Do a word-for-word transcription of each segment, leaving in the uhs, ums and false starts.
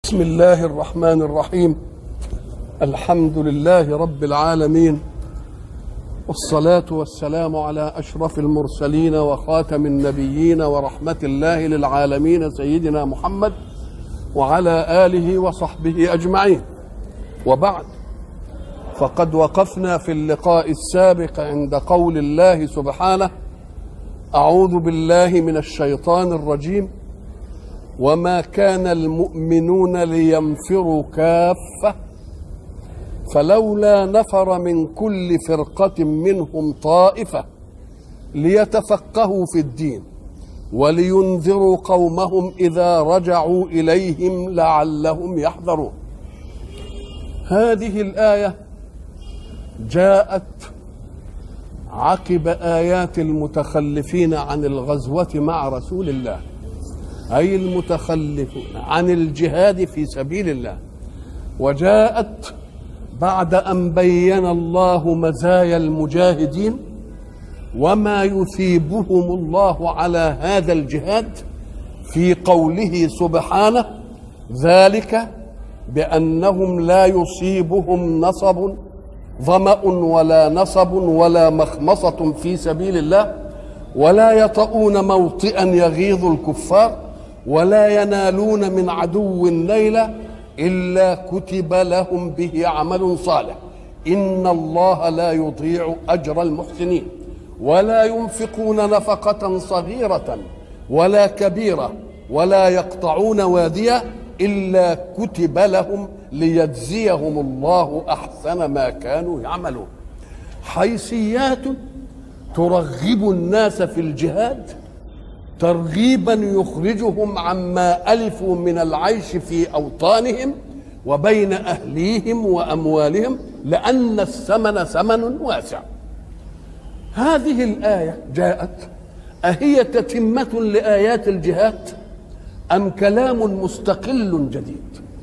بسم الله الرحمن الرحيم. الحمد لله رب العالمين، والصلاة والسلام على أشرف المرسلين وخاتم النبيين ورحمة الله للعالمين سيدنا محمد وعلى آله وصحبه أجمعين. وبعد، فقد وقفنا في اللقاء السابق عند قول الله سبحانه: أعوذ بالله من الشيطان الرجيم، وما كان المؤمنون لينفروا كافة فلولا نفر من كل فرقة منهم طائفة ليتفقهوا في الدين ولينذروا قومهم إذا رجعوا إليهم لعلهم يحذرون. هذه الآية جاءت عقب آيات المتخلفين عن الغزوة مع رسول الله، أي المتخلفون عن الجهاد في سبيل الله، وجاءت بعد أن بين الله مزايا المجاهدين وما يثيبهم الله على هذا الجهاد في قوله سبحانه: ذلك بأنهم لا يصيبهم نصب ظمأ ولا نصب ولا مخمصة في سبيل الله، ولا يطؤون موطئا يغيظ الكفار، ولا ينالون من عدو نيلا إلا كتب لهم به عمل صالح، إن الله لا يضيع أجر المحسنين. ولا ينفقون نفقة صغيرة ولا كبيرة ولا يقطعون واديا إلا كتب لهم ليجزيهم الله أحسن ما كانوا يعملون. حيثيات ترغب الناس في الجهاد ترغيبا يخرجهم عما ألفوا من العيش في أوطانهم وبين أهليهم وأموالهم، لأن الثمن ثمن واسع. هذه الآية جاءت أهي تتمة لآيات الجهاد أم كلام مستقل جديد؟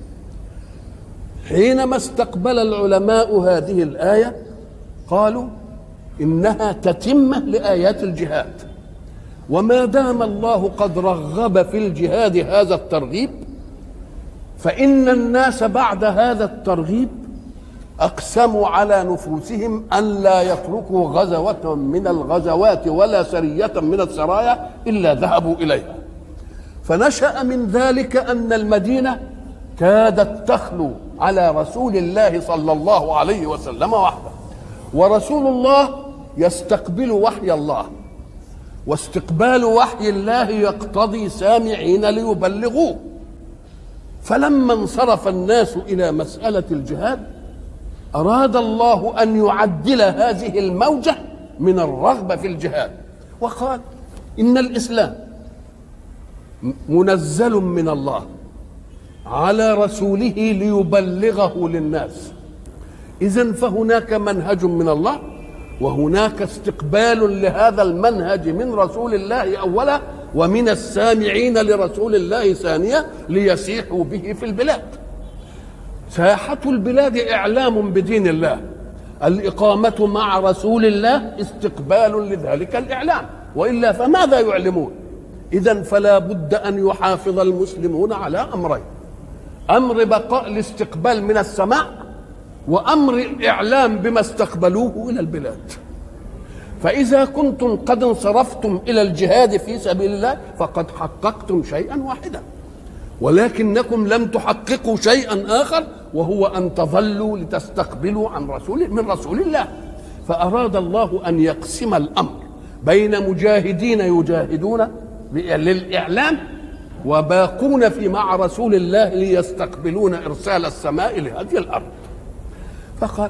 حينما استقبل العلماء هذه الآية قالوا إنها تتمة لآيات الجهاد، وما دام الله قد رغب في الجهاد هذا الترغيب، فإن الناس بعد هذا الترغيب أقسموا على نفوسهم أن لا يتركوا غزوة من الغزوات ولا سرية من السرايا إلا ذهبوا إليها. فنشأ من ذلك أن المدينة كادت تخلو على رسول الله صلى الله عليه وسلم وحده، ورسول الله يستقبل وحي الله، واستقبال وحي الله يقتضي سامعين ليبلغوه. فلما انصرف الناس إلى مسألة الجهاد أراد الله أن يعدل هذه الموجة من الرغبة في الجهاد، وقال: إن الإسلام منزل من الله على رسوله ليبلغه للناس، إذن فهناك منهج من الله، وهناك استقبال لهذا المنهج من رسول الله أولا ومن السامعين لرسول الله ثانيا ليسيحوا به في البلاد. ساحة البلاد إعلام بدين الله، الإقامة مع رسول الله استقبال لذلك الإعلام، وإلا فماذا يعلمون؟ إذن فلا بد أن يحافظ المسلمون على أمرين: أمر بقاء الاستقبال من السماء، وأمر الإعلام بما استقبلوه إلى البلاد. فإذا كنتم قد انصرفتم إلى الجهاد في سبيل الله فقد حققتم شيئا واحدا، ولكنكم لم تحققوا شيئا آخر، وهو أن تظلوا لتستقبلوا عن رسول من رسول الله. فأراد الله أن يقسم الأمر بين مجاهدين يجاهدون للإعلام وباقون في مع رسول الله ليستقبلون إرسال السماء لهذه الأرض. فقال: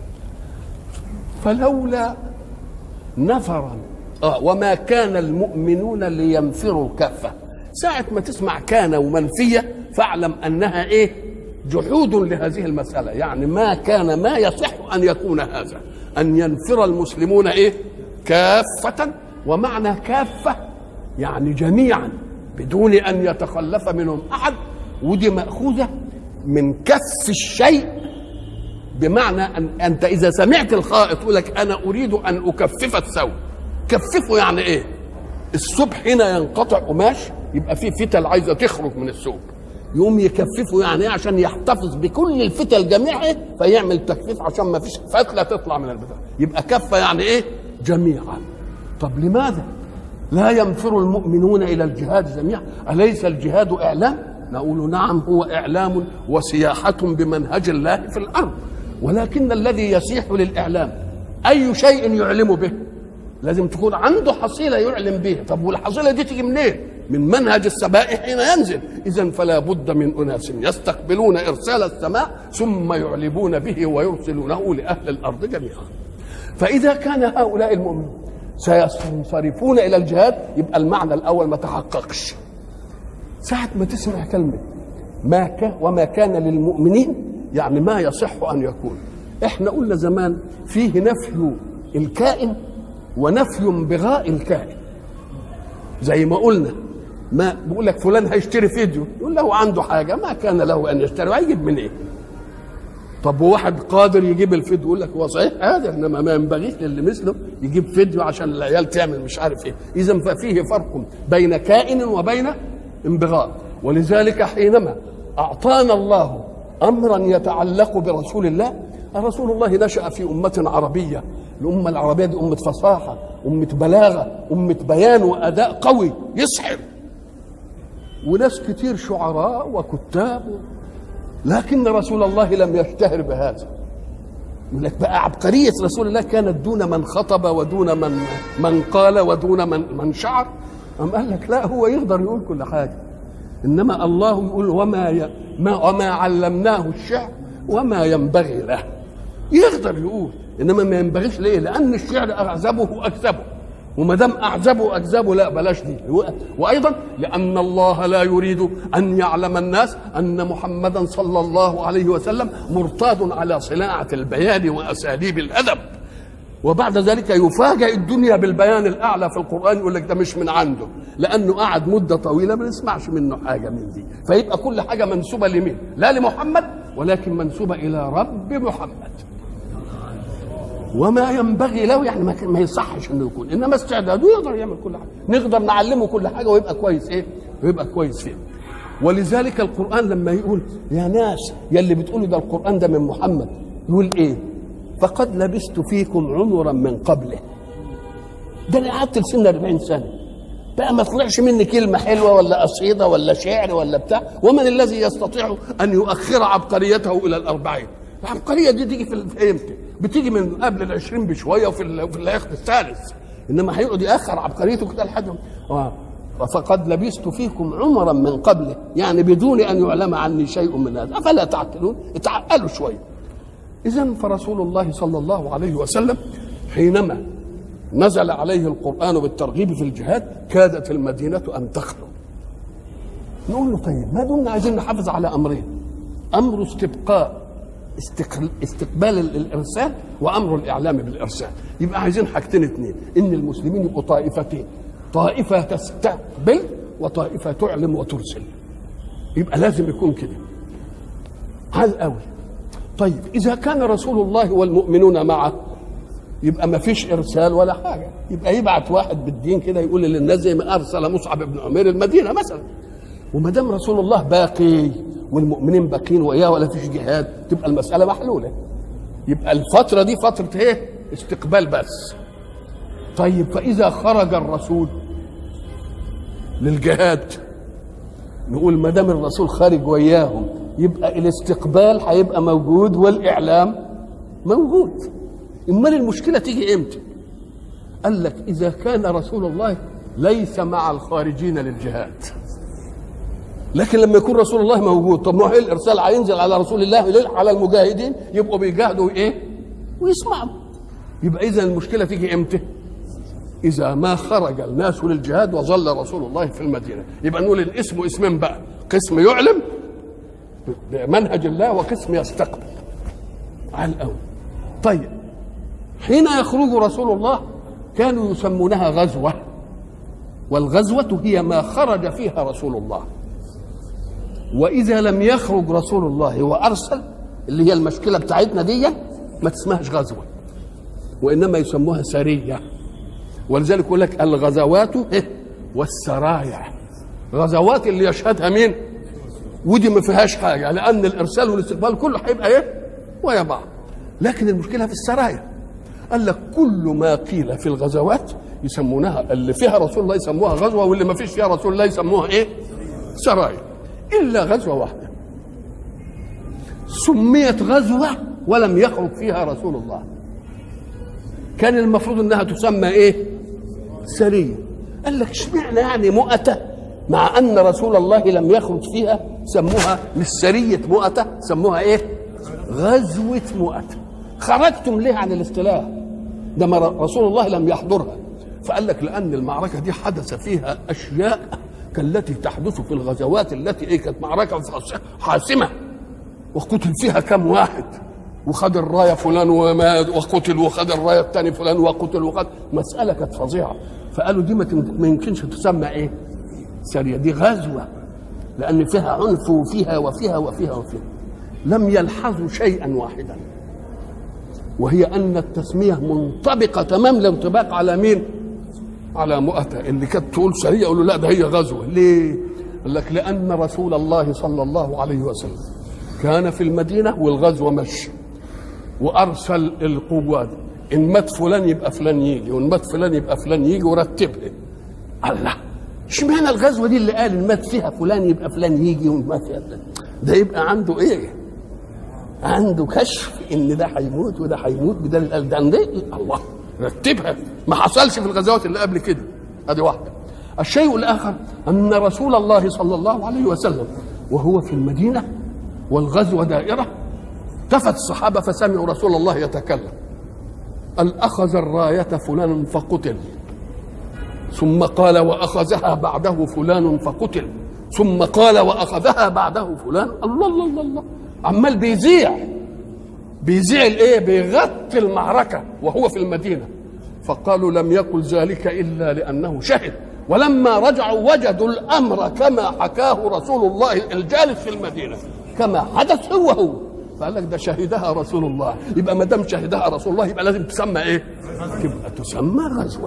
فلولا نفرا آه وما كان المؤمنون لينفروا كافة. ساعة ما تسمع كان ومنفية فاعلم أنها إيه؟ جحود لهذه المسألة، يعني ما كان ما يصح أن يكون هذا، أن ينفر المسلمون إيه؟ كافة. ومعنى كافة يعني جميعا بدون أن يتخلف منهم أحد، ودي مأخوذة من كف الشيء، بمعنى أن أنت إذا سمعت الخائط يقول لك أنا أريد أن أكفف الثوب. كففه يعني إيه؟ الثوب حين ينقطع قماش يبقى فيه فتل عايزة تخرج من الثوب، يقوم يكففه يعني ايه؟ عشان يحتفظ بكل الفتل جميعها، فيعمل تكفيف عشان ما فيش فتله تطلع من البتاع، يبقى كفه يعني ايه؟ جميعا. طب لماذا لا ينفر المؤمنون الى الجهاد جميعا؟ اليس الجهاد اعلام؟ نقول نعم، هو اعلام وسياحه بمنهج الله في الارض، ولكن الذي يسيح للاعلام اي شيء يعلم به؟ لازم تكون عنده حصيله يعلم بها. طب والحصيله دي تيجي منين؟ من منهج السماء حين ينزل. اذا فلا بد من اناس يستقبلون ارسال السماء ثم يعلمون به ويرسلونه لاهل الارض جميعا. فاذا كان هؤلاء المؤمنون سينصرفون الى الجهاد، يبقى المعنى الاول ما تحققش. ساعه ما تسمع كلمه ما كان وما كان للمؤمنين، يعني ما يصح ان يكون. احنا قلنا زمان فيه نفي الكائن ونفي بغاء الكائن. زي ما قلنا، ما بقول لك فلان هيشتري فيديو، يقول له عنده حاجه ما كان له ان يشتري، وهيجيب من ايه؟ طب وواحد قادر يجيب الفيديو، يقول لك هو صحيح هذا، انما ما ينبغيش للي مثله يجيب فيديو عشان العيال تعمل مش عارف ايه. اذا ففيه فرق بين كائن وبين انبغاء. ولذلك حينما اعطانا الله امرا يتعلق برسول الله، رسول الله نشأ في امه عربيه، الامه العربيه دي امه فصاحه، امه بلاغه، امه بيان واداء قوي يسحر، وناس كتير شعراء وكتاب، لكن رسول الله لم يشتهر بهذا. يقول لك بقى عبقريه رسول الله كانت دون من خطب ودون من من قال ودون من من شعر. أم قال لك لا، هو يقدر يقول كل حاجه، انما الله يقول وما ي... ما وما علمناه الشعر وما ينبغي له. يقدر يقول، انما ما ينبغيش. ليه؟ لان الشعر اعزبه اكذبه، وما دام اعزبه اكذبه لا بلاش دي. وايضا لان الله لا يريد ان يعلم الناس ان محمدا صلى الله عليه وسلم مرتاد على صناعه البيان واساليب الادب، وبعد ذلك يفاجئ الدنيا بالبيان الاعلى في القران، يقول لك ده مش من عنده، لانه قعد مده طويله ما نسمعش منه حاجه من دي. فيبقى كل حاجه منسوبه لمين؟ لا لمحمد، ولكن منسوبه الى رب محمد. وما ينبغي له يعني ما يصحش انه يكون، انما استعداده يقدر يعمل كل حاجه، نقدر نعلمه كل حاجه ويبقى كويس ايه؟ ويبقى كويس فيه. ولذلك القران لما يقول يا ناس يلي بتقولوا ده القران ده من محمد، يقول ايه؟ فقد لبثت فيكم عمرا من قبله. ده انا قعدت لسن أربعين سنه بقى، ما طلعش مني كلمه حلوه ولا قصيده ولا شعر ولا بتاع. ومن الذي يستطيع ان يؤخر عبقريته الى الأربعين؟ العبقريه دي تيجي في امتى؟ بتيجي من قبل العشرين بشويه وفي في الاخر الثالث، انما هيقعد ياخر عبقريته كده لحد اه فقد لبثت فيكم عمرا من قبله، يعني بدون ان يعلم عني شيء من هذا، افلا تعقلون؟ اتعقلوا شويه. اذا فرسول الله صلى الله عليه وسلم حينما نزل عليه القران بالترغيب في الجهاد كادت المدينه ان تخلو. نقول له طيب ما دمنا عايزين نحافظ على امرين، امر استبقاء استقبال الارسال وامر الاعلام بالارسال، يبقى عايزين حاجتين اثنين، ان المسلمين يبقوا طائفتين، طائفه تستقبل وطائفه تعلم وترسل. يبقى لازم يكون كده عال قوي. طيب اذا كان رسول الله والمؤمنون معه يبقى ما فيش ارسال ولا حاجه، يبقى يبعت واحد بالدين كده يقول للناس زي ما ارسل مصعب بن عمير المدينه مثلا. وما دام رسول الله باقي والمؤمنين باقين وإياه ولا فيش جهاد، تبقى المسألة محلولة. يبقى الفترة دي فترة ايه؟ استقبال بس. طيب فإذا خرج الرسول للجهاد، نقول ما دام الرسول خارج وياهم يبقى الاستقبال هيبقى موجود والإعلام موجود. امال المشكلة تيجي امتى؟ قال لك إذا كان رسول الله ليس مع الخارجين للجهاد، لكن لما يكون رسول الله موجود، طب ما هو الارسال هينزل على رسول الله على المجاهدين يبقوا بيجاهدوا ايه؟ ويسمعوا. يبقى اذا المشكله تيجي امتى؟ اذا ما خرج الناس للجهاد وظل رسول الله في المدينه. يبقى نقول الاسم اسمين بقى، قسم يعلم بمنهج الله وقسم يستقبل. على الاول. طيب حين يخرج رسول الله كانوا يسمونها غزوه، والغزوه هي ما خرج فيها رسول الله. وإذا لم يخرج رسول الله وأرسل، اللي هي المشكلة بتاعتنا دي، ما تسمهش غزوة، وإنما يسموها سرية. ولذلك يقول لك الغزوات والسرايا. غزوات اللي يشهدها مين؟ ودي ما فيهاش حاجه، لان الارسال والاستقبال كله هيبقى ايه؟ ويا بعض. لكن المشكله في السرايا. قال لك كل ما قيل في الغزوات يسمونها اللي فيها رسول الله يسموها غزوه، واللي ما فيش فيها رسول الله يسموها ايه؟ سرايا. الا غزوه واحده سميت غزوه ولم يخرج فيها رسول الله، كان المفروض انها تسمى ايه؟ سريه. قال لك اشمعنى يعني مؤتة مع ان رسول الله لم يخرج فيها سموها مش سريه مؤتة، سموها ايه؟ غزوه مؤتة. خرجتم ليه عن الاصطلاح ده؟ ما رسول الله لم يحضرها. فقال لك لان المعركه دي حدث فيها اشياء كالتي تحدث في الغزوات التي ايه كانت معركه حاسمه وقتل فيها كم واحد، وخد الرايه فلان ومات وقتل، وخد الرايه الثاني فلان وقتل، وخد مساله كانت فظيعه. فقالوا دي ما يمكنش تسمى ايه؟ سريه، دي غزوه لان فيها عنف وفيها وفيها وفيها وفيها. لم يلحظوا شيئا واحدا، وهي ان التسميه منطبقه تمام الانطباق على مين؟ على مؤتة. اللي كانت تقول سريه يقولوا لا ده هي غزوه. ليه؟ قال لك لان رسول الله صلى الله عليه وسلم كان في المدينه والغزوه مشي، وارسل القوات، ان مات فلان يبقى فلان يجي، وان مات فلان يبقى فلان يجي، ورتبها. الله، اشمعنى الغزوه دي اللي قال ان مات فيها فلان يبقى فلان يجي وان مات فيها فلان؟ ده يبقى عنده ايه؟ عنده كشف ان ده هيموت وده هيموت بدل قال ده الله رتبها. ما حصلش في الغزوات اللي قبل كده. ادي واحده. الشيء الاخر ان رسول الله صلى الله عليه وسلم وهو في المدينه والغزوه دائره التفت الصحابه فسمعوا رسول الله يتكلم، قال اخذ الرايه فلان فقتل، ثم قال واخذها بعده فلان فقتل، ثم قال واخذها بعده فلان. الله الله الله الله، عمال بيذيع بيذيع الايه؟ بيغطي المعركه وهو في المدينه. فقالوا لم يقل ذلك الا لانه شهد، ولما رجعوا وجدوا الامر كما حكاه رسول الله الجالس في المدينه كما حدث هو هو. فقال لك ده شهدها رسول الله، يبقى ما دام شهدها رسول الله يبقى لازم تسمى ايه؟ يبقى تسمى غزوه.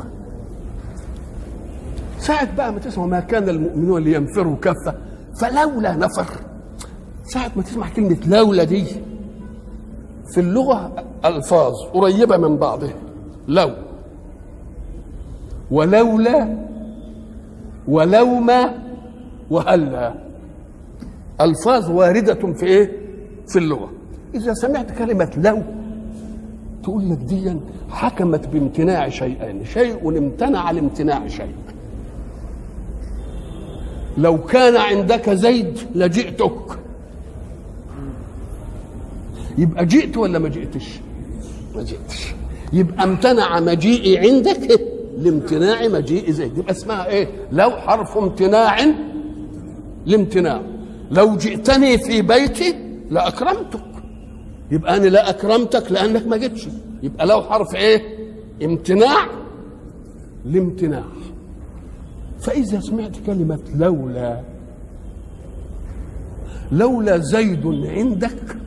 ساعة بقى ما تسمع ما كان المؤمنون لينفروا كافة فلولا نفر، ساعة ما تسمع كلمة لولا دي في اللغة ألفاظ قريبة من بعضها، لو ولولا ولوما وهلا، ألفاظ واردة في إيه؟ في اللغة. إذا سمعت كلمة لو تقول لك دي حكمت بامتناع شيئين، شيء امتنع لامتناع شيء. لو كان عندك زيد لجئتك، يبقى جئت ولا ما جئتش؟ ما جئتش. يبقى امتنع مجيئي عندك لامتناع مجيء زيد، يبقى اسمها ايه؟ لو حرف امتناع لامتناع. لو جئتني في بيتي لاكرمتك، يبقى انا لا اكرمتك لانك ما جئتش، يبقى لو حرف ايه؟ امتناع لامتناع. فاذا سمعت كلمه لولا، لولا زيد عندك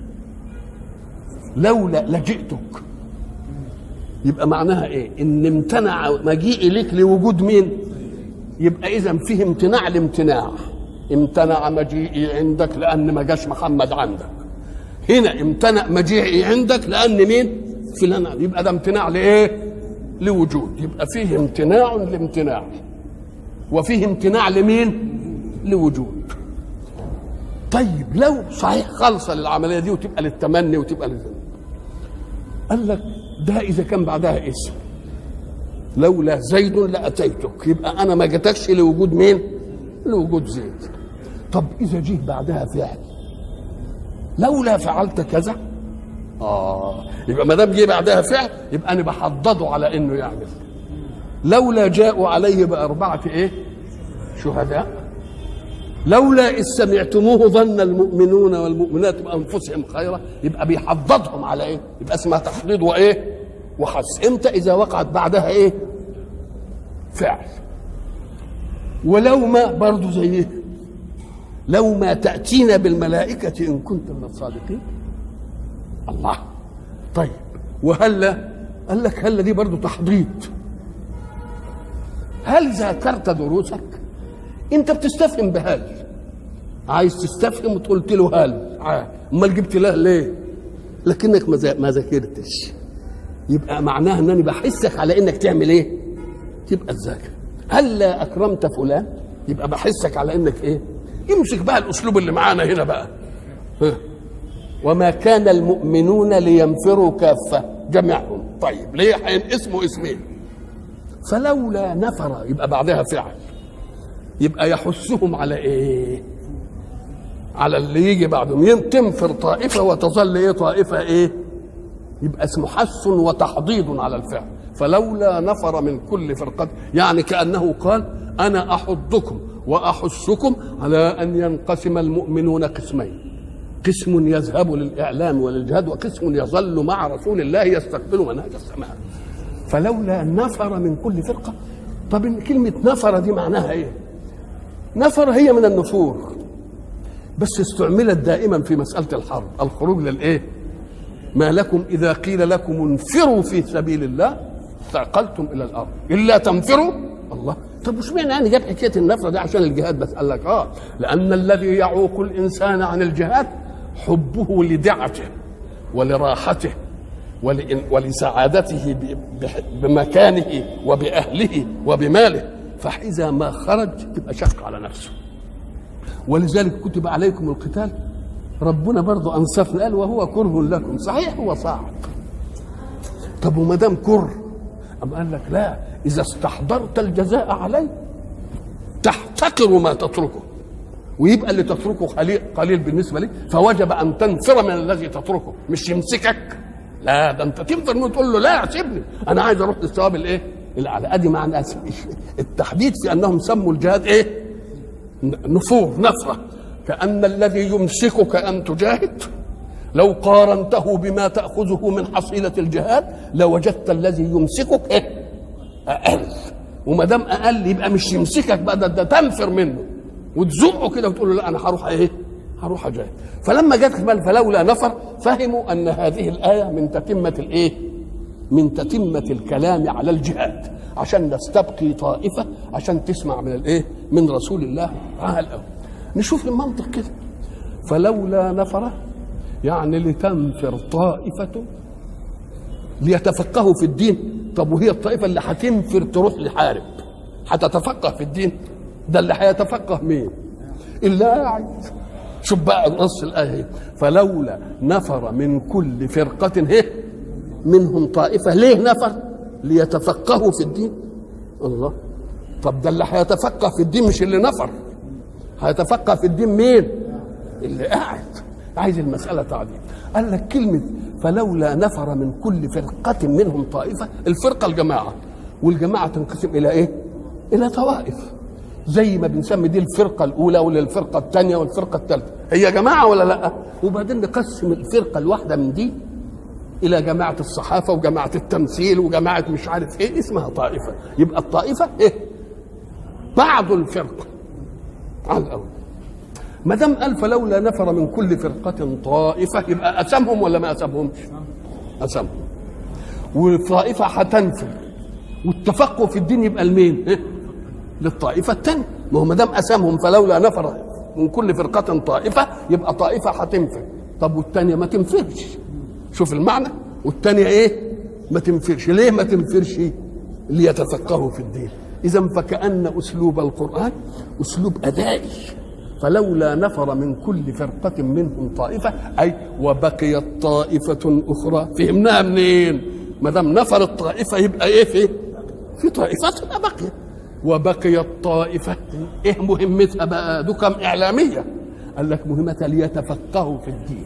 لولا لجئتك، يبقى معناها ايه؟ ان امتنع مجيئي لك لوجود مين؟ يبقى اذا فيه امتناع لامتناع. امتنع مجيئي عندك لان ما جاش محمد عندك، هنا امتنع مجيئي عندك لان مين؟ فلان. يبقى ده امتناع لايه؟ لوجود. يبقى فيه امتناع لامتناع، وفيه امتناع لمين؟ لوجود. طيب لو صحيح خالصه للعمليه دي وتبقى للتمني وتبقى للذنب، قال لك ده اذا كان بعدها اسم، لولا زيد لاتيتك، يبقى انا ما جتكش لوجود مين؟ لوجود زيد. طب اذا جه بعدها فعل، لولا فعلت كذا، اه يبقى ما دام جه بعدها فعل يبقى انا بحضده على انه يعمل. لولا جاءوا عليه باربعه ايه؟ شهداء، لولا إذ سمعتموه ظن المؤمنون والمؤمنات بأنفسهم خيرا، يبقى بيحضضهم على إيه؟ يبقى اسمها تحضيض وإيه؟ وحث. إمتى؟ إذا وقعت بعدها إيه؟ فعل. ولو ما برضه زي إيه؟ لو ما تأتينا بالملائكة إن كنت من الصادقين. الله. طيب وهلا؟ قال لك هلا دي برضه تحضيض. هل ذاكرت دروسك؟ انت بتستفهم بهل، عايز تستفهم وقلت له هل امال جبت له ليه؟ لكنك ما ذاكرتش. يبقى معناها انني بحسك على انك تعمل ايه؟ تبقى تذاكر. هلا اكرمت فلان؟ يبقى بحسك على انك ايه؟ يمسك بقى الاسلوب اللي معانا هنا بقى. ها. وما كان المؤمنون لينفروا كافه جميعهم. طيب ليه هينقسموا اسمين؟ فلولا نفر يبقى بعدها فعل، يبقى يحثهم على ايه؟ على اللي يجي بعدهم. تنفر طائفه وتظل ايه؟ طائفه ايه؟ يبقى اسمه حث وتحضيض على الفعل. فلولا نفر من كل فرقة، يعني كأنه قال أنا أحضكم وأحثكم على أن ينقسم المؤمنون قسمين، قسم يذهب للإعلام وللجهاد، وقسم يظل مع رسول الله يستقبل منهج السماء. فلولا نفر من كل فرقة. طب كلمة نفر دي معناها إيه؟ نفر هي من النفور، بس استعملت دائما في مسألة الحرب، الخروج للإيه؟ ما لكم إذا قيل لكم انفروا في سبيل الله ثاقلتم إلى الأرض إلا تنفروا. الله، طب وش معنى يعني جاب حكاية النفر دي عشان الجهاد بس؟ قال لك آه لأن الذي يعوق الإنسان عن الجهاد حبه لدعته ولراحته ولسعادته بمكانه وبأهله وبماله، فإذا ما خرج تبقى شق على نفسه. ولذلك كتب عليكم القتال، ربنا برضه انصفنا قال وهو كره لكم. صحيح هو صعب، طب وما دام كره أم قال لك لا، اذا استحضرت الجزاء عليه تحتقر ما تتركه، ويبقى اللي تتركه قليل قليل بالنسبه لك، فوجب ان تنفر من الذي تتركه، مش يمسكك، لا ده انت تنفر منه تقول له لا سيبني انا عايز اروح للثواب الايه؟ الاعلى. ادي معنى التحديد في انهم سموا الجهاد ايه؟ نفور، نفره. كأن الذي يمسكك أن تجاهد لو قارنته بما تأخذه من حصيلة الجهاد لوجدت الذي يمسكك إيه؟ أقل. وما دام أقل يبقى مش يمسكك بقى، ده, ده تنفر منه وتزقه كده وتقول له لا أنا هروح إيه؟ هروح أجاهد. فلما جت فلولا نفر فهموا أن هذه الآية من تتمة الإيه؟ من تتمة الكلام على الجهاد، عشان نستبقي طائفة عشان تسمع من الإيه؟ من رسول الله تعالى الأول. نشوف المنطق كده. فلولا نفر يعني لتنفر طائفة ليتفقهوا في الدين. طب وهي الطائفة اللي هتنفر تروح لحارب هتتفقه في الدين؟ ده اللي هيتفقه مين؟ إلا قاعد. شوف بقى نص الآية، فلولا نفر من كل فرقة هي منهم طائفة. ليه نفر؟ ليتفقهوا في الدين. الله، طب ده اللي هيتفقه في الدين مش اللي نفر، هيتفقه في الدين مين؟ اللي قاعد. عايز المسألة تعديل. قال لك كلمة فلولا نفر من كل فرقة منهم طائفة، الفرقة الجماعة، والجماعة تنقسم إلى إيه؟ إلى طوائف، زي ما بنسمي دي الفرقة الأولى والفرقة الثانية والفرقة الثالثة، هي جماعة ولا لأ؟ وبعدين نقسم الفرقة الواحدة من دي إلى جماعة الصحافة وجماعة التمثيل وجماعة مش عارف إيه، اسمها طائفة. يبقى الطائفة إيه؟ بعض الفرقة على الأول. ما دام قال فلولا نفر من كل فرقة طائفة، يبقى أسمهم ولا ما أسمهمش؟ أسمهم. والطائفة هتنفر، والتفقه في الدين يبقى لمين؟ إيه؟ للطائفة الثانية. ما هو ما دام أسمهم فلولا نفر من كل فرقة طائفة، يبقى طائفة هتنفر. طب والثانية ما تنفرش. شوف المعنى، والثانية إيه؟ ما تنفرش. ليه ما تنفرش؟ ليتفقهوا في الدين. إذا فكأن أسلوب القرآن أسلوب أدائي. فلولا نفر من كل فرقة منهم طائفة، أي وبقيت طائفة أخرى. فهمناها منين؟ ما دام نفر الطائفة يبقى إيه؟ في في طائفة بقيت، وبقيت طائفة. إيه مهمتها بقى؟ دو كم إعلامية. قال لك مهمتها ليتفقهوا في الدين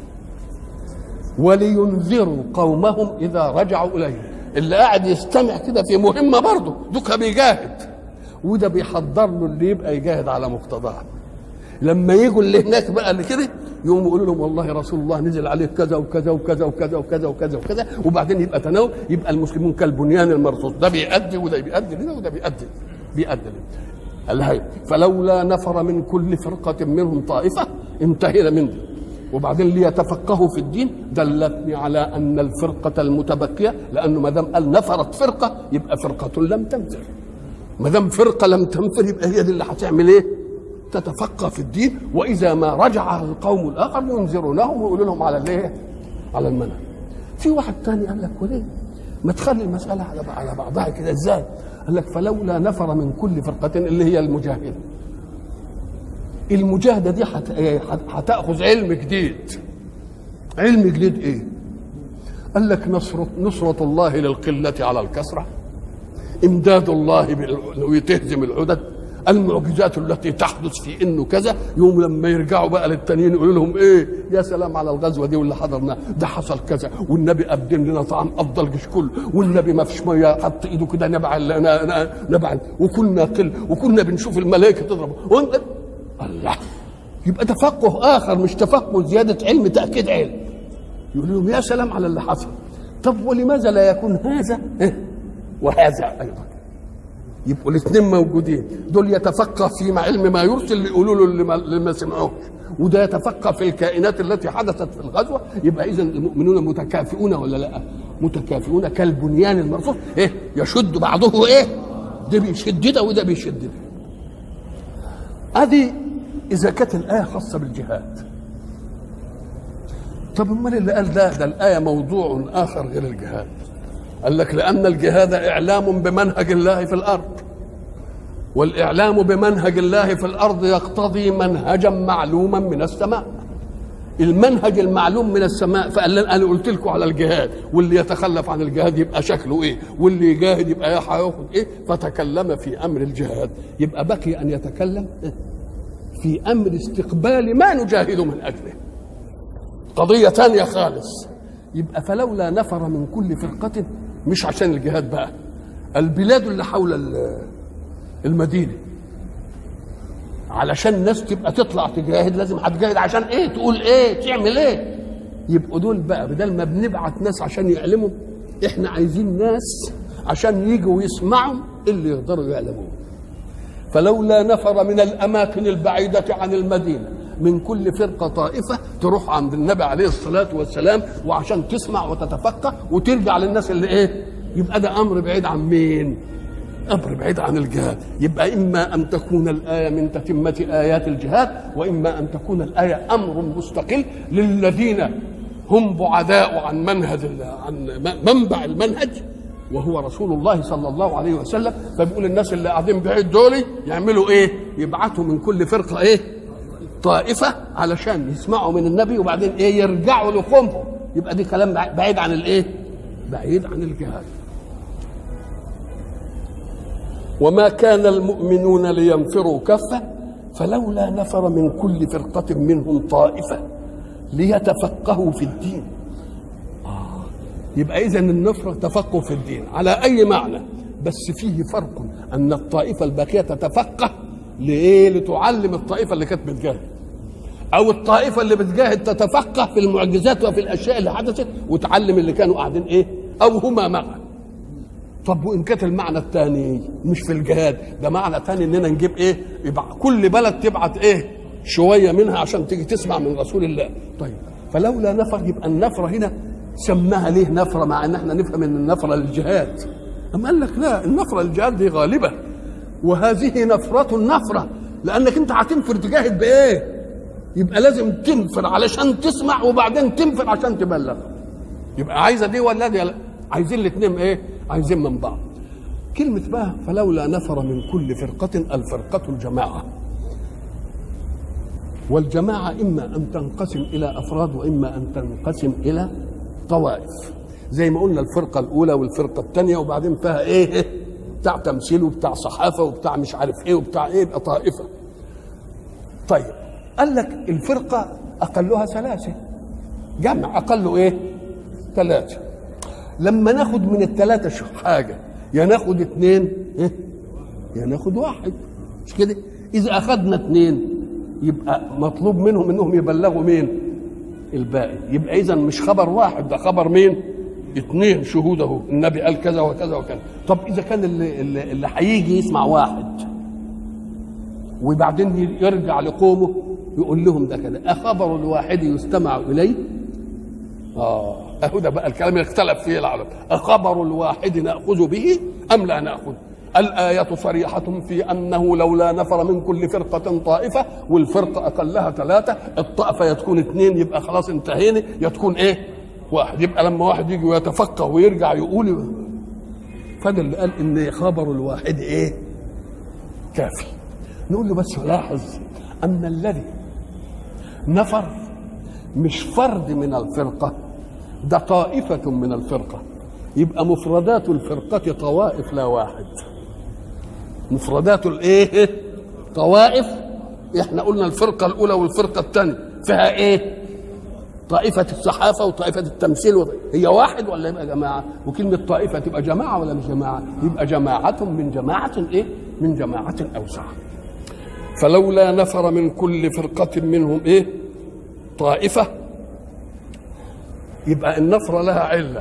ولينذروا قومهم إذا رجعوا إليهم. اللي قاعد يستمع كده في مهمة برضه دوكا بيجاهد، وده بيحضر له اللي يبقى يجاهد على مقتضاه. لما يجوا اللي هناك بقى اللي كده يقوموا يقولوا لهم والله رسول الله نزل عليه كذا وكذا وكذا وكذا وكذا وكذا وكذا، وبعدين يبقى تناول، يبقى المسلمون كالبنيان المرصوص، ده بيأدي وده بيأدي لده وده بيأدي بيأدي لده. فلولا نفر من كل فرقة منهم طائفة، انتهينا من دي. وبعدين ليتفقهوا في الدين دلتني على ان الفرقه المتبقيه، لانه ما دام قال نفرت فرقه يبقى فرقه لم تنفر. ما دام فرقه لم تنفر يبقى هي دي اللي هتعمل ايه؟ تتفقه في الدين، واذا ما رجع القوم الاخر ينذرونهم ويقولوا لهم على الايه؟ على المنهج. في واحد تاني قال لك وليه ما تخلي المساله على على بعضها كده؟ ازاي؟ قال لك فلولا نفر من كل فرقه، اللي هي المجاهده. المجاهده دي هتاخذ علم جديد. علم جديد ايه؟ قال لك نصرة نصرة الله للقلة على الكثرة، امداد الله وتهزم العدد، المعجزات التي تحدث في انه كذا. يوم لما يرجعوا بقى للتانيين يقولوا لهم ايه؟ يا سلام على الغزوه دي واللي حضرنا ده، حصل كذا، والنبي قدم لنا طعام افضل جيش كله، والنبي ما فيش ميه حط ايده كده نبع نبع، وكنا قل وكنا بنشوف الملائكه تضرب. الله، يبقى تفقه اخر، مش تفقه زياده علم، تاكيد علم. يقول لهم يا سلام على اللي حصل. طب ولماذا لا يكون هذا وهذا ايضا؟ يبقوا الاثنين موجودين، دول يتفقه في علم ما يرسل يقولوا له اللي ما, اللي ما سمعوش، وده يتفقه في الكائنات التي حدثت في الغزوه. يبقى اذا المؤمنون متكافئون ولا لا؟ متكافئون كالبنيان المرصوص، ايه؟ يشد بعضه ايه؟ ده بيشد ده وده بيشد ده. هذه اذا كانت الايه خاصه بالجهاد. طب امال اللي قال ده ده الايه موضوع اخر غير الجهاد. قال لك لأن الجهاد إعلام بمنهج الله في الأرض، والإعلام بمنهج الله في الأرض يقتضي منهجا معلوما من السماء. المنهج المعلوم من السماء، فقال أنا قلت لكم على الجهاد، واللي يتخلف عن الجهاد يبقى شكله إيه، واللي يجاهد يبقى هياخد إيه. فتكلم في أمر الجهاد، يبقى بقي أن يتكلم في أمر استقبال ما نجاهد من أجله، قضية ثانية خالص. يبقى فلولا نفر من كل فرقة، مش عشان الجهاد بقى، البلاد اللي حول المدينة علشان الناس تبقى تطلع تجاهد، لازم هتجاهد عشان ايه؟ تقول ايه؟ تعمل ايه؟ يبقوا دول بقى بدل ما بنبعت ناس عشان يعلموا، احنا عايزين ناس عشان يجوا ويسمعوا اللي يقدروا يعلموه. فلولا نفر من الاماكن البعيدة عن المدينة من كل فرقة طائفة تروح عند النبي عليه الصلاة والسلام، وعشان تسمع وتتفقه وترجع للناس اللي ايه؟ يبقى ده امر بعيد عن مين؟ امر بعيد عن الجهاد. يبقى اما ان تكون الايه من تتمه ايات الجهاد، واما ان تكون الايه امر مستقل للذين هم بعداء عن منهج عن منبع المنهج، وهو رسول الله صلى الله عليه وسلم. فبيقول الناس اللي قاعدين بعيد دول يعملوا ايه؟ يبعثوا من كل فرقه ايه؟ طائفه علشان يسمعوا من النبي، وبعدين ايه؟ يرجعوا لقومهم. يبقى دي كلام بعيد عن الايه؟ بعيد عن الجهاد. وما كان المؤمنون لينفروا كفة فلولا نفر من كل فرقة منهم طائفة ليتفقهوا في الدين. آه. يبقى إذن النفرة تفقه في الدين على أي معنى، بس فيه فرق أن الطائفة الباقية تتفقه لإيه؟ لتعلم الطائفة اللي كانت بتجاهد، أو الطائفة اللي بتجاهد تتفقه في المعجزات وفي الأشياء اللي حدثت وتعلم اللي كانوا قاعدين إيه؟ أو هما معا. طب وإن كانت المعنى الثاني مش في الجهاد، ده معنى ثاني إننا نجيب إيه؟ يبقى كل بلد تبعت إيه؟ شوية منها عشان تيجي تسمع من رسول الله. طيب فلولا نفر، يبقى النفرة هنا سماها ليه نفرة مع إن إحنا نفهم إن النفرة للجهاد؟ أما قال لك لا، النفرة للجهاد دي غالبة، وهذه نفرة النفرة، لأنك أنت هتنفر تجاهد بإيه؟ يبقى لازم تنفر علشان تسمع، وبعدين تنفر عشان تبلغ. يبقى عايزة دي ولا دي؟ عايزين الاثنين ايه؟ عايزين من بعض. كلمة بقى فلولا نفر من كل فرقة، الفرقة الجماعة، والجماعة إما أن تنقسم إلى أفراد وإما أن تنقسم إلى طوائف، زي ما قلنا الفرقة الأولى والفرقة الثانية، وبعدين فيها إيه؟ بتاع تمثيل وبتاع صحافة وبتاع مش عارف إيه وبتاع إيه، يبقى طائفة. طيب قال لك الفرقة أقلها ثلاثة، جمع أقله إيه؟ ثلاثة. لما ناخد من الثلاثة شو حاجة، يا ناخد اثنين إيه؟ يا ناخد واحد، مش كده؟ إذا أخذنا اثنين يبقى مطلوب منهم إنهم يبلغوا مين؟ الباقي. يبقى إذا مش خبر واحد، ده خبر مين؟ اثنين شهود اهو، النبي قال كذا وكذا وكذا. طب إذا كان اللي اللي, اللي هيجي يسمع واحد وبعدين يرجع لقومه يقول لهم ده كذا، أخبر الواحد يستمع إليه؟ آه أهو ده بقى الكلام اللي اختلف فيه العلماء، أخبر الواحد نأخذ به أم لا نأخذ؟ الآية صريحة في أنه لولا نفر من كل فرقة طائفة، والفرقة أقلها ثلاثة، الطائفة يتكون اثنين يبقى خلاص انتهينا، يتكون إيه؟ واحد. يبقى لما واحد يجي ويتفقه ويرجع يقول، فده اللي قال إن خبر الواحد إيه؟ كافي. نقول له بس لاحظ أن الذي نفر مش فرد من الفرقة، ده طائفة من الفرقة، يبقى مفردات الفرقة طوائف لا واحد. مفردات الايه؟ طوائف. احنا قلنا الفرقة الأولى والفرقة الثانية فيها ايه؟ طائفة الصحافة وطائفة التمثيل و... هي واحد ولا يبقى جماعة؟ وكلمة طائفة تبقى جماعة ولا مش جماعة؟ يبقى جماعة من جماعة ايه؟ من جماعة أوسع. فلولا نفر من كل فرقة منهم ايه؟ طائفة. يبقى النفر لها علة،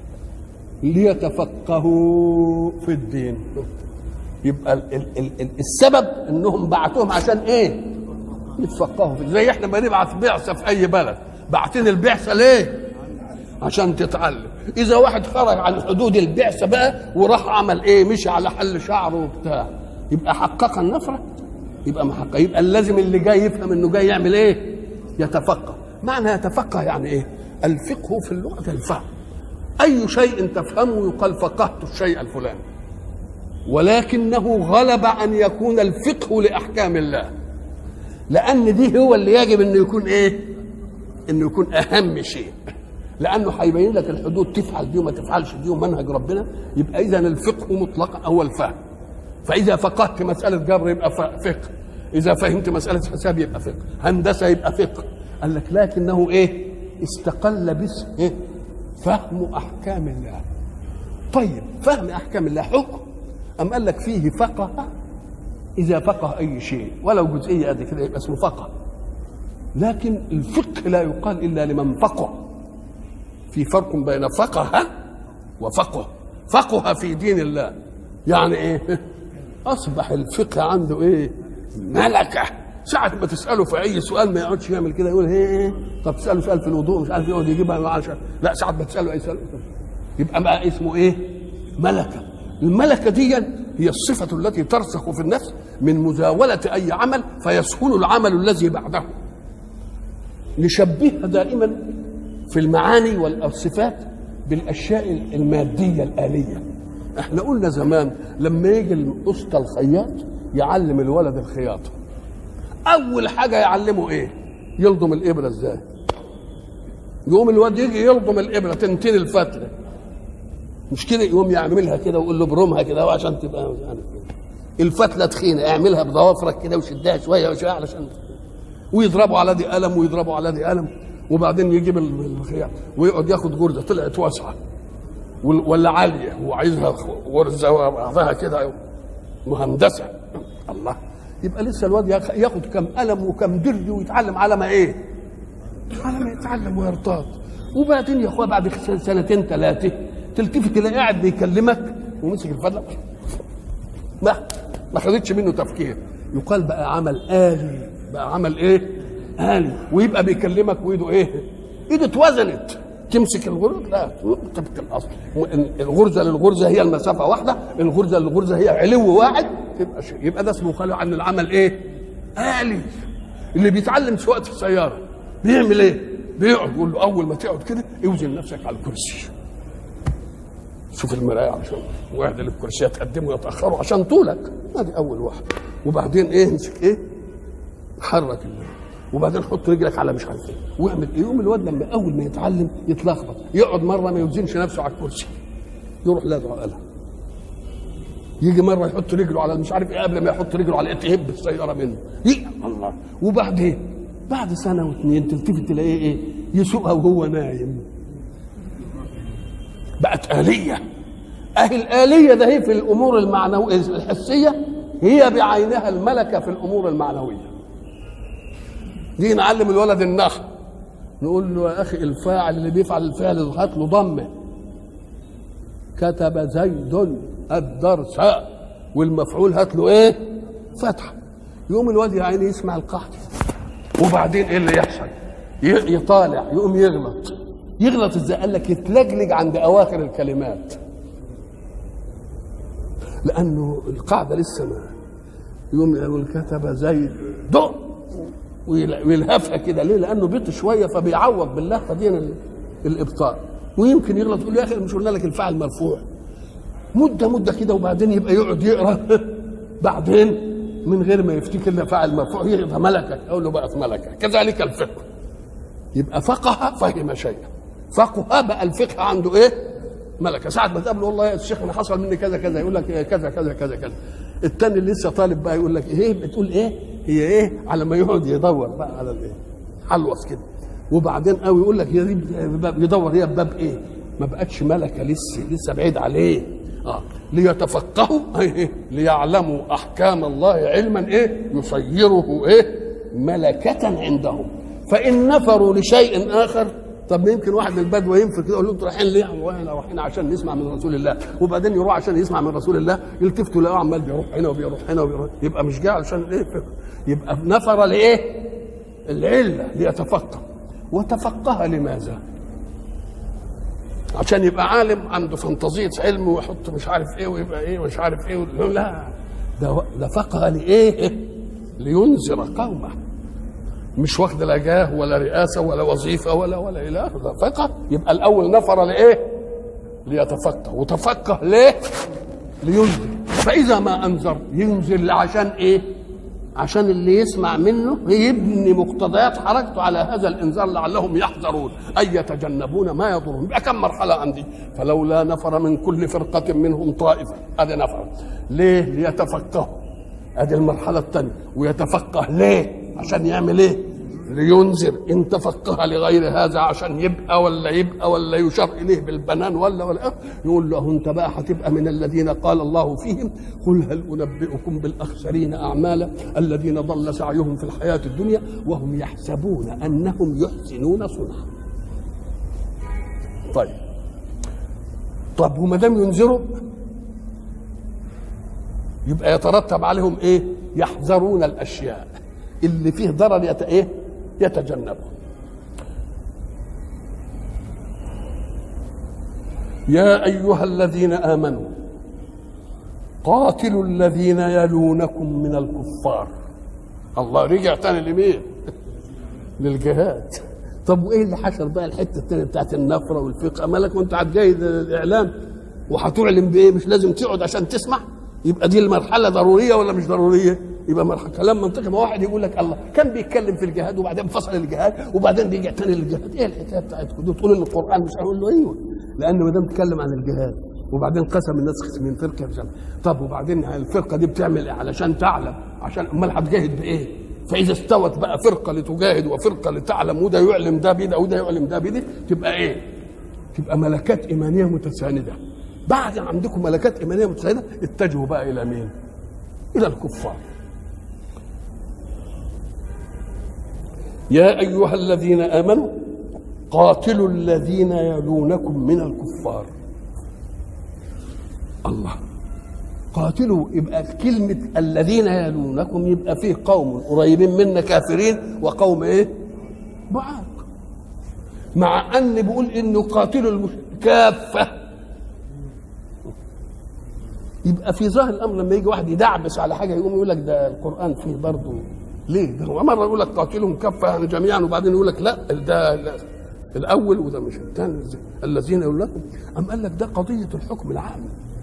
ليتفقهوا في الدين. يبقى ال ال ال السبب انهم بعتوهم عشان ايه؟ يتفقهوا في، زي احنا ما نبعث بعثة في اي بلد، بعتين البعثة ليه؟ عشان تتعلم. اذا واحد خرج عن حدود البعثة بقى وراح عمل ايه؟ مشي على حل شعره وبتاع، يبقى حقق النفرة؟ يبقى محقق. يبقى لازم اللي جاي يفهم انه جاي يعمل ايه؟ يتفقه. معنى يتفقه يعني ايه؟ الفقه في اللغة الفهم. اي شيء تفهمه يقال فقهت الشيء الفلاني، ولكنه غلب ان يكون الفقه لاحكام الله، لان دي هو اللي يجب انه يكون ايه؟ انه يكون اهم شيء، لانه هيبين لك الحدود، تفعل دي وما تفعلش دي ومنهج ربنا. يبقى اذا الفقه مطلقا هو الفهم. فاذا فقهت مساله جبر يبقى فقه، اذا فهمت مساله حساب يبقى فقه، هندسه يبقى فقه. قال لك لكنه ايه؟ استقل باسم ايه؟ فهم احكام الله. طيب فهم احكام الله حكم، ام قال لك فيه فقه، اذا فقه اي شيء ولو جزئيه قد كده يبقى اسمه فقه. لكن الفقه لا يقال الا لمن فقه. في فرق بين فقه وفقه. فقه في دين الله يعني ايه؟ اصبح الفقه عنده ايه؟ ملكه. ساعة ما تسأله في أي سؤال ما يقعدش يعمل كده يقول ايه؟ طب تسأله سؤال في الوضوء مش عارف يقعد يجيبها عشان لا، ساعة ما تسأله أي سؤال يبقى بقى اسمه ايه؟ ملكة. الملكة دي هي الصفة التي ترسخ في النفس من مزاولة أي عمل فيسهل العمل الذي بعده. نشبهها دائما في المعاني والصفات بالأشياء المادية الآلية. احنا قلنا زمان لما يجي الأسطى الخياط يعلم الولد الخياطة، أول حاجة يعلمه إيه؟ يلضم الإبرة إزاي؟ يقوم الواد يجي يلضم الإبرة تنتين الفتلة، مش كده؟ يقوم يعملها كده ويقول له برمها كده عشان تبقى مش عارف ايه. الفتلة تخينة اعملها بضوافرك كده وشدها شوية وشوية علشان، ويضربوا على دي قلم ويضربوا على دي قلم، وبعدين يجيب الخياط ويقعد ياخد غرزة طلعت واسعة ولا عالية وعايزها غرزة وبعضها كده مهندسة. الله، يبقى لسه الواد ياخد كم قلم وكم درج ويتعلم على ما ايه؟ على ما يتعلم ويرتاض. وبعدين يا اخويا بعد سنتين ثلاثه تلتفت تلاقي قاعد بيكلمك ومسك الفضله ما ما خدتش منه تفكير، يقال بقى عمل آلي. بقى عمل ايه؟ آلي. ويبقى بيكلمك وايده ايه؟ ايده اتوزنت، تمسك الغرزه لا تبقى الاصل. الغرزه للغرزه هي المسافه واحده، الغرزه للغرزه هي علو واحد، تبقى شيء. يبقى ده اسمه خلع عن العمل ايه؟ آلي. اللي بيتعلم سواقه السياره بيعمل ايه؟ بيقعد يقول له اول ما تقعد كده اوزن نفسك على الكرسي، شوف المرايه عشان واعدل الكرسي، تقدمه ويتاخره عشان طولك، ادي اول واحد. وبعدين ايه؟ امسك ايه؟ حرك اللي. وبعدين حط رجلك على مش عارف ايه واعمل ايه. يقوم الواد لما اول ما يتعلم يتلخبط، يقعد مره ما يوزنش نفسه على الكرسي يروح لازق قلم، يجي مره يحط رجله على مش عارف ايه قبل ما يحط رجله على تهب السياره منه. يا الله. وبعدين بعد سنه واثنين تلتفت تلاقيه ايه؟ يسوقها وهو نايم. بقت آلية. اهي الآلية ده هي في الامور المعنويه الحسيه، هي بعينها الملكه في الامور المعنويه. دي نعلم الولد النحو، نقول له يا اخي الفاعل اللي بيفعل الفعل هات له ضمه، كتب زيد الدرس، والمفعول هات له ايه؟ فتحه. يقوم الواد يا عيني يسمع القحط، وبعدين ايه اللي يحصل؟ يطالع، يقوم يغلط. يغلط ازاي؟ قال لك يتلجلج عند اواخر الكلمات. لانه القاعده لسه ما يوم يقول كتب زيد دق ويلهفها كده. ليه؟ لانه بيط شويه فبيعوض باللهفه دي الابطاء، ويمكن يغلط يقول له يا اخي مش قلنا لك الفاعل مرفوع مده مده كده، وبعدين يبقى يقعد يقرا بعدين من غير ما يفتكر ان فاعل مرفوع يبقى ملكه، اقول له بقت ملكه. كذلك الفقه، يبقى فقه فهم شيئا، فقه بقى الفقه عنده ايه؟ ملكه. ساعه ما تقابله والله يا شيخ انا حصل مني كذا كذا، يقول لك إيه كذا كذا كذا كذا. الثاني اللي لسه طالب بقى يقول لك ايه بتقول ايه هي ايه، على ما يقعد يدور بقى على الايه حلوص كده، وبعدين قوي يقول لك هي دي يدور هي باب ايه، ما بقتش ملكه لسه لسه بعيد عليه. اه ليتفقهوا ايه ليعلموا احكام الله علما ايه يصيره ايه ملكه عندهم. فان نفروا لشيء اخر، طب يمكن واحد من البدو ينفر كده يقول له انتوا رايحين ليه؟ واحنا رايحين عشان نسمع من رسول الله، وبعدين يروح عشان يسمع من رسول الله يلتفتوا لقوا عمال بيروح هنا وبيروح هنا وبيروح، يبقى مش جاي عشان ايه فقه، يبقى نفر لايه؟ العله ليتفقه. وتفقه لماذا؟ عشان يبقى عالم عنده فانتازيه علم ويحط مش عارف ايه ويبقى ايه ومش عارف ايه، لا ده ده فقه لايه؟ لينذر قومه، مش واخد لا جاه ولا رئاسه ولا وظيفه ولا ولا الى اخره. فقه يبقى الاول نفر لايه؟ ليتفقه. وتفقه ليه؟ لينذر. فاذا ما انذر ينذر عشان ايه؟ عشان اللي يسمع منه يبني مقتضيات حركته على هذا الانذار لعلهم يحذرون اي يتجنبون ما يضرهم. يبقى كم مرحله عندي؟ فلولا نفر من كل فرقه منهم طائفه، ادي نفر ليه؟ ليتفقهوا، ادي المرحله الثانيه. ويتفقه ليه؟ عشان يعمل ايه؟ لينذر. ان تفقه لغير هذا عشان يبقى ولا يبقى ولا يشار اليه بالبنان ولا ولا يقول له انت بقى هتبقى من الذين قال الله فيهم قل هل انبئكم بالاخسرين اعمالا الذين ضل سعيهم في الحياه الدنيا وهم يحسبون انهم يحسنون صنعا. طيب طب وما دام ينذروا يبقى يترتب عليهم ايه؟ يحذرون الاشياء اللي فيه ضرر يت... ايه؟ يتجنبه. يا ايها الذين امنوا قاتلوا الذين يلونكم من الكفار. الله رجع تاني لمين؟ للجهاد. طب وايه اللي حشر بقى الحته الثانيه بتاعت النفره والفقه؟ مالك وانت هتجاهد الاعلام وهتعلم بايه؟ مش لازم تقعد عشان تسمع؟ يبقى دي المرحله ضروريه ولا مش ضروريه؟ يبقى مرحله كلام منطقي. ما واحد يقول لك الله كان بيتكلم في الجهاد وبعدين فصل الجهاد وبعدين بيرجع تاني للجهاد، ايه الحكايه بتاعتكم دي؟ تقول ان القران مش هقول له ايوه، لانه ما دام اتكلم عن الجهاد وبعدين قسم الناس قسمين فرقه بجنب. طب وبعدين الفرقه دي بتعمل ايه؟ علشان تعلم، عشان امال هتجاهد بايه؟ فاذا استوت بقى فرقه لتجاهد وفرقه لتعلم، وده يعلم ده بده وده يعلم ده بده، تبقى ايه؟ تبقى ملكات ايمانيه متسانده. بعد عندكم ملكات ايمانيه متسانده اتجهوا بقى الى مين؟ الى الكفار. يا ايها الذين امنوا قاتلوا الذين يلونكم من الكفار. الله قاتلوا، يبقى كلمه الذين يلونكم يبقى فيه قوم قريبين منا كافرين وقوم ايه؟ بعاد. مع ان بيقول انه قاتلوا كافه، يبقى في ظاهر الامر لما يجي واحد يدعبس على حاجه يقوم يقول لك ده القران فيه برضه ليه؟ ده هو مره يقول لك قاتلهم كافه يعني جميعا، وبعدين يقول لك لا ده لا الاول وده مش الثاني الذين يقول لكم. ام قال لك ده قضيه الحكم العام،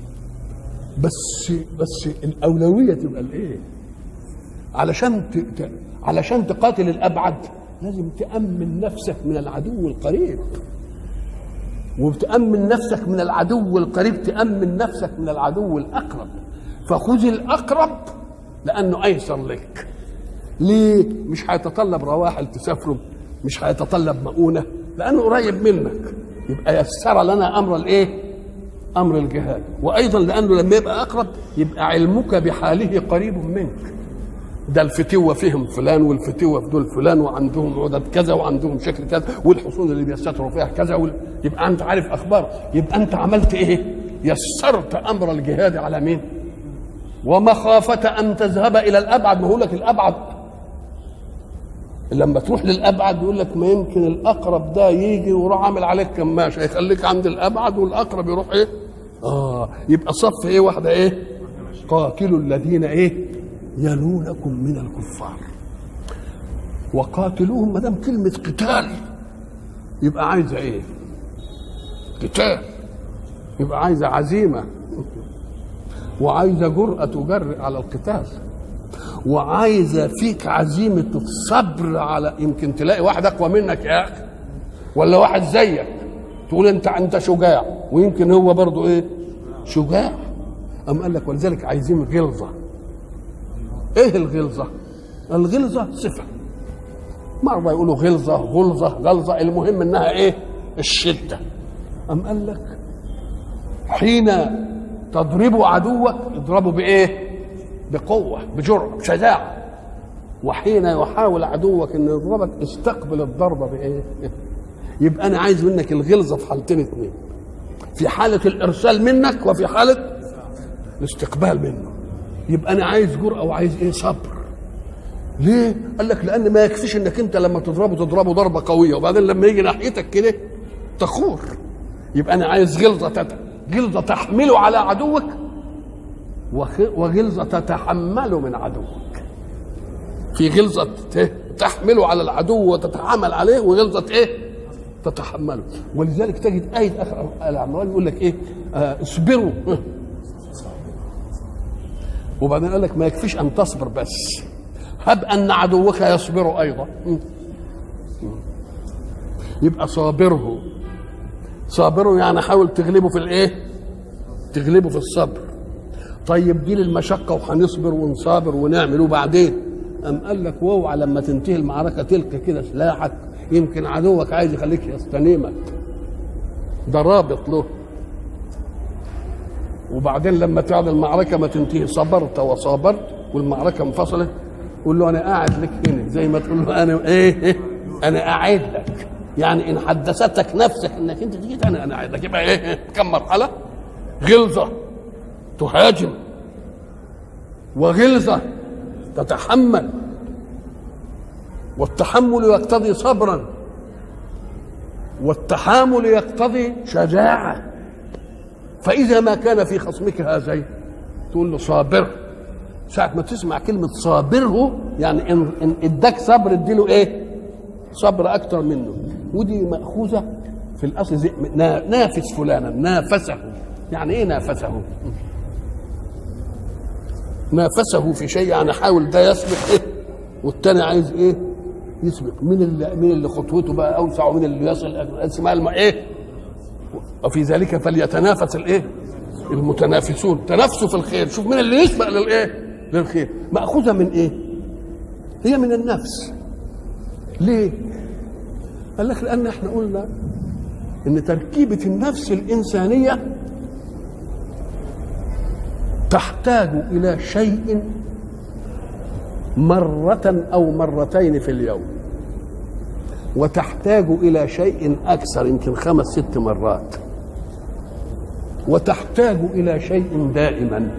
بس بس الاولويه تبقى الايه؟ علشان ت... علشان تقاتل الابعد لازم تامن نفسك من العدو القريب، وبتامن نفسك من العدو القريب تامن نفسك من العدو الاقرب. فخذ الاقرب لانه ايسر لك. ليه؟ مش هيتطلب رواحل تسافروا، مش هيتطلب مؤونه، لانه قريب منك. يبقى يسر لنا امر الايه؟ امر الجهاد. وايضا لانه لما يبقى اقرب يبقى علمك بحاله قريب منك. ده الفتوه فيهم فلان والفتوه في دول فلان وعندهم عدد كذا وعندهم شكل كذا والحصون اللي بيستروا فيها كذا وال... يبقى انت عارف اخبار. يبقى انت عملت ايه؟ يسرت امر الجهاد على مين؟ ومخافه ان تذهب الى الابعد. ما هو لك الابعد لما تروح للابعد يقول لك ما يمكن الاقرب ده يجي ويروح عامل عليك كماشه، يخليك عند الابعد والاقرب يروح ايه؟ اه يبقى صف ايه؟ واحده ايه؟ قاتلوا الذين ايه يلونكم من الكفار وقاتلوهم. ما دام كلمه قتال يبقى عايزه ايه؟ قتال، يبقى عايزه عزيمه وعايزه جرأة تجرئ على القتال، وعايزه فيك عزيمه الصبر على، يمكن تلاقي واحد اقوى منك يا اخي ولا واحد زيك تقول انت انت شجاع، ويمكن هو برضه ايه؟ شجاع. أم قال لك ولذلك عايزين غلظه. ايه الغلظه؟ الغلظه صفه، مرة يقولوا غلظه غلظه غلظه، المهم انها ايه؟ الشده. أم قال لك حين تضرب عدوك اضربه بايه؟ بقوه، بجرأه، بشجاعه. وحين يحاول عدوك ان يضربك استقبل الضربه بايه؟ يبقى انا عايز منك الغلظه في حالتين اثنين، في حاله الارسال منك وفي حاله الاستقبال منه. يبقى انا عايز جرأه وعايز ايه؟ صبر. ليه؟ قال لك لان ما يكفيش انك انت لما تضربه تضربه ضربه قويه وبعدين لما يجي ناحيتك كده تخور. يبقى انا عايز غلظه تت... غلظه تحمله على عدوك وخ... وغلظه تتحمله من عدوك. في غلظه ت... تحمله على العدو وتتحمل عليه، وغلظه ايه؟ تتحمله. ولذلك تجد آية آخر العمران يقول لك ايه؟ آه اصبروا. وبعدين قال لك ما يكفيش ان تصبر بس، هب ان عدوك يصبر ايضا. يبقى صابره، صابره يعني حاول تغلبه في الايه؟ تغلبه في الصبر. طيب دي للمشقه وهنصبر ونصابر ونعمل، وبعدين أم قال لك واوعى لما تنتهي المعركه تلقي كده سلاحك، يمكن عدوك عايز يخليك يستنيمك، ده رابط له. وبعدين لما تعد المعركه ما تنتهي صبرت وصابرت والمعركه انفصلت، قول له انا قاعد لك هنا، زي ما تقول له انا ايه, إيه؟ انا قاعد لك. يعني ان حدثتك نفسك انك انت تجي انا انا قاعد لك، يبقى ايه؟ كم مرحله؟ غلظه تهاجم، وغلظه تتحمل، والتحمل يقتضي صبرا، والتحامل يقتضي شجاعه. فاذا ما كان في خصمك هذين تقول له صابر. ساعه ما تسمع كلمه صابره يعني ان ان اداك صبر اديله ايه؟ صبر اكتر منه. ودي ماخوذه في الاصل زي نافس فلانا، نافسه. يعني ايه نافسه؟ نافسه في شيء، يعني حاول ده يسبق ايه والتاني عايز ايه؟ يسبق. مين اللي مين اللي خطوته بقى اوسع ومين اللي يصل اسمها الم... ايه؟ وفي ذلك فليتنافس الايه؟ المتنافسون. تنافسوا في الخير، شوف مين اللي يسبق للايه؟ للخير. ماخوذه من ايه؟ هي من النفس. ليه؟ قال لك لان احنا قلنا ان تركيبه النفس الانسانيه تحتاج الى شيء مرة او مرتين في اليوم، وتحتاج الى شيء اكثر يمكن خمس ست مرات، وتحتاج الى شيء دائما.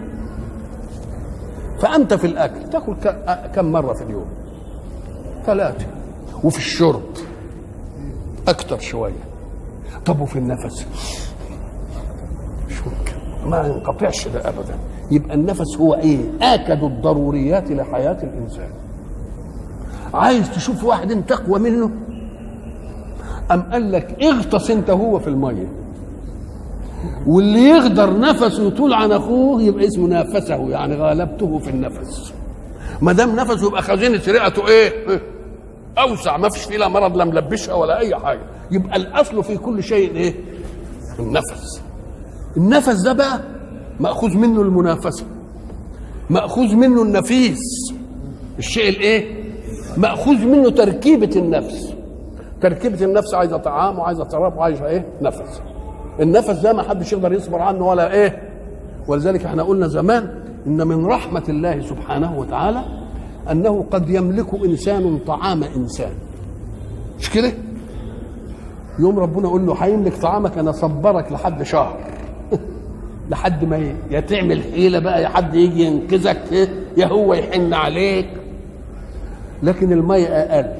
فانت في الاكل تاكل كم مرة في اليوم؟ ثلاثة. وفي الشرب اكثر شوية. طب وفي النفس مش ممكن، ما ينقطعش ده ابدا. يبقى النفس هو ايه؟ اكد الضروريات لحياه الانسان. عايز تشوف واحد انت اقوى منه، ام قال لك اغطس انت هو في الميه، واللي يقدر نفسه يطول عن اخوه يبقى اسمه نافسه، يعني غالبته في النفس. ما دام نفسه يبقى خزينه رئته ايه؟ اوسع، ما فيش فيه لا مرض لا ملبشها ولا اي حاجه. يبقى الاصل في كل شيء ايه؟ النفس. النفس ده بقى مأخوذ منه المنافسة، مأخوذ منه النفيس، الشيء الايه؟ مأخوذ منه تركيبة النفس. تركيبة النفس عايزة طعام وعايزة شراب وعايزة ايه؟ نفس. النفس ده ما حدش يقدر يصبر عنه ولا ايه؟ ولذلك احنا قلنا زمان ان من رحمة الله سبحانه وتعالى انه قد يملك انسان طعام انسان، مش كده؟ يوم ربنا يقول له هيملك طعامك انا صبرك لحد شهر لحد ما يا تعمل حيله بقى، يا حد يجي ينقذك، يا هو يحن عليك. لكن الميه اقل،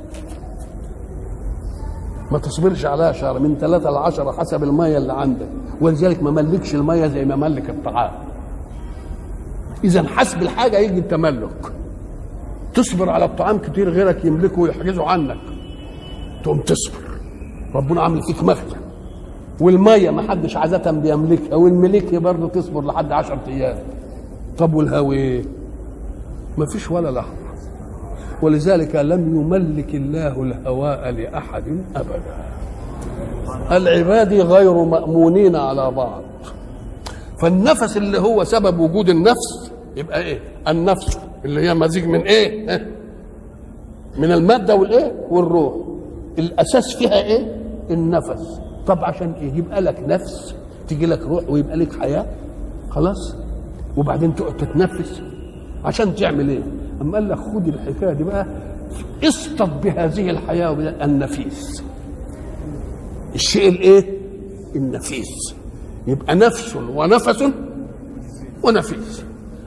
ما تصبرش عليها شهر، من ثلاثة لعشرة حسب الميه اللي عندك. ولذلك ما ملكش الميه زي ما ملك الطعام. اذا حسب الحاجه يجي التملك. تصبر على الطعام كتير غيرك يملكه ويحجزه عنك، تقوم تصبر، ربنا عامل فيك مخزن. والميه ما حدش عاده بيملكها، والملكها برضه تصبر لحد عشرة ايام. طب والهواء ما فيش ولا لحظه، ولذلك لم يملك الله الهواء لاحد ابدا. العباد غير مأمونين على بعض. فالنفس اللي هو سبب وجود النفس يبقى ايه؟ النفس اللي هي مزيج من ايه؟ من الماده والايه؟ والروح. الاساس فيها ايه؟ النفس. طب عشان ايه؟ يبقى لك نفس، تيجي لك روح، ويبقى لك حياه، خلاص؟ وبعدين تقعد تتنفس عشان تعمل ايه؟ اما قال لك خد الحكايه دي بقى، اصطد بهذه الحياه النفيس. الشيء الايه؟ النفيس. يبقى نفس ونفس ونفيس.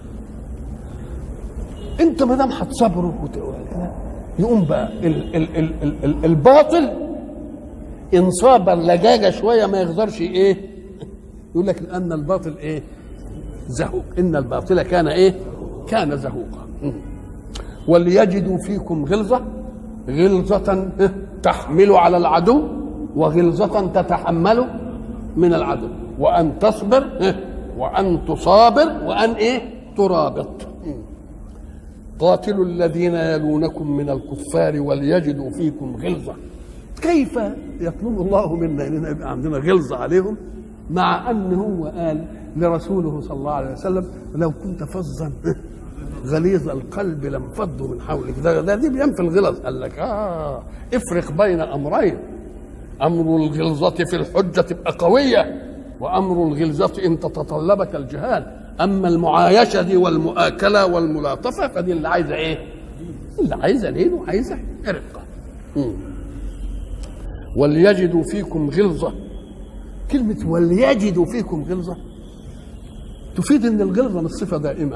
انت ما دام هتصبره يقوم بقى ال ال ال ال ال الباطل ان صابر لجاجه شويه ما يقدرش ايه؟ يقول لك لان الباطل ايه؟ زهوق. ان الباطل كان ايه؟ كان زهوقا. وليجدوا فيكم غلظه، غلظه تحمل على العدو، وغلظه تتحمل من العدو، وان تصبر وان تصابر وان ايه؟ ترابط. قاتلوا الذين يلونكم من الكفار وليجدوا فيكم غلظه. كيف يطلب الله منا اننا يبقى عندنا غلظه عليهم، مع ان هو قال لرسوله صلى الله عليه وسلم لو كنت فظا غليظ القلب لانفضوا من حولك. ده, ده دي بينفي الغلظ. قال لك اه افرق بين امرين، امر الغلظه في الحجه تبقى قويه، وامر الغلظه ان تتطلبك الجهاد. اما المعايشه دي والمؤاكله والملاطفه فدي اللي عايزه ايه؟ اللي عايزه لين وعايزه رقه. وليجدوا فيكم غلظه. كلمه وليجدوا فيكم غلظه تفيد ان الغلظه مش صفه دائمه.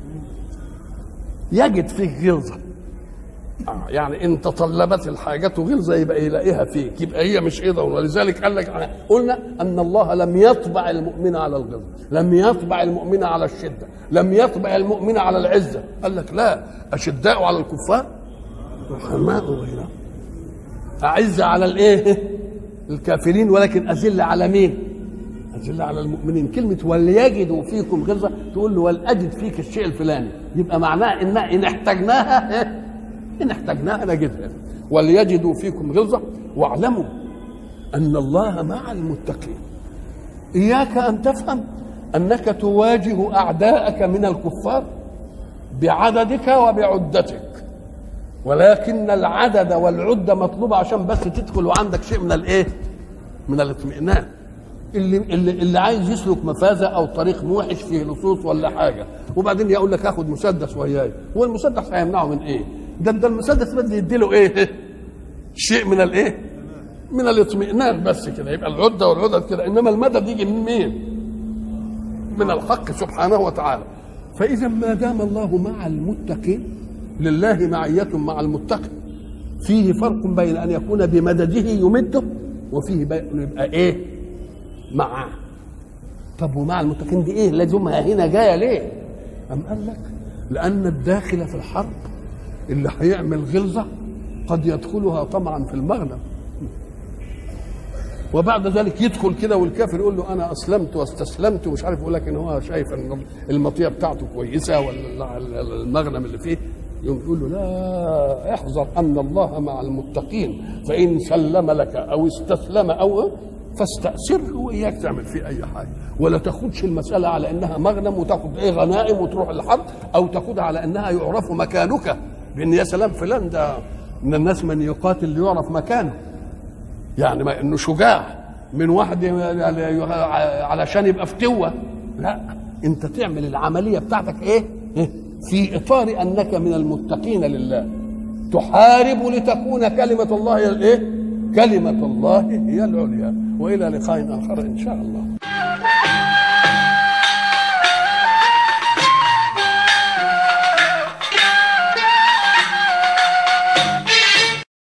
يجد فيك غلظه، آه يعني ان تطلبت الحاجه غلظه يبقى يلاقيها فيك، يبقى هي مش ايه. ولذلك قال لك قلنا ان الله لم يطبع المؤمن على الغلظه، لم يطبع المؤمن على الشده، لم يطبع المؤمن على العزه. قال لك لا، اشداء على الكفار رحماء بينهم، اعز على الايه؟ الكافرين، ولكن اذل على مين؟ أذل على المؤمنين. كلمة وليجدوا فيكم غلظة تقول له ولأجد فيك الشيء الفلاني، يبقى معناه إن إن احتجناها إن احتجناها نجدها. وليجدوا فيكم غلظة واعلموا أن الله مع المتقين. إياك أن تفهم أنك تواجه أعداءك من الكفار بعددك وبعدتك، ولكن العدد والعدة مطلوبة عشان بس تدخل وعندك شيء من الإيه؟ من الاطمئنان. اللي, اللي اللي عايز يسلك مفازه او طريق موحش فيه لصوص ولا حاجه، وبعدين يقول لك اخد مسدس وياي، هو المسدس هيمنعه من ايه؟ ده ده المسدس بده يديله ايه؟ شيء من الايه؟ من الاطمئنان بس كده، يبقى العده والعدد كده. انما المدد يجي من مين؟ من الحق سبحانه وتعالى. فاذا ما دام الله مع المتقين، لله معيه مع المتقي، فيه فرق بين ان يكون بمدده يمده، وفيه بين يبقى ايه؟ معاه. طب ومع المتقين دي ايه لازمها هنا جايه ليه؟ أم قال لك لأن الداخل في الحرب اللي هيعمل غلظة قد يدخلها طمعا في المغنم، وبعد ذلك يدخل كده والكافر يقول له أنا أسلمت واستسلمت ومش عارف، يقول لك إن هو شايف إن المطية بتاعته كويسة ولا المغنم اللي فيه، يقوم يقول له لا، احذر أن الله مع المتقين، فإن سلم لك أو استسلم أو فاستأثره وإياك تعمل فيه أي حاجة، ولا تاخدش المسألة على إنها مغنم وتاخد إيه غنائم وتروح الحرب، أو تاخدها على إنها يعرف مكانك، بإن يا سلام فلان ده من الناس من يقاتل ليعرف مكانه، يعني ما إنه شجاع من واحد علشان يبقى فتوة. لا، أنت تعمل العملية بتاعتك إيه؟ في إطار أنك من المتقين لله، تحارب لتكون كلمة الله هي الإيه؟ كلمة الله هي العليا. وإلى لقاء آخر إن شاء الله.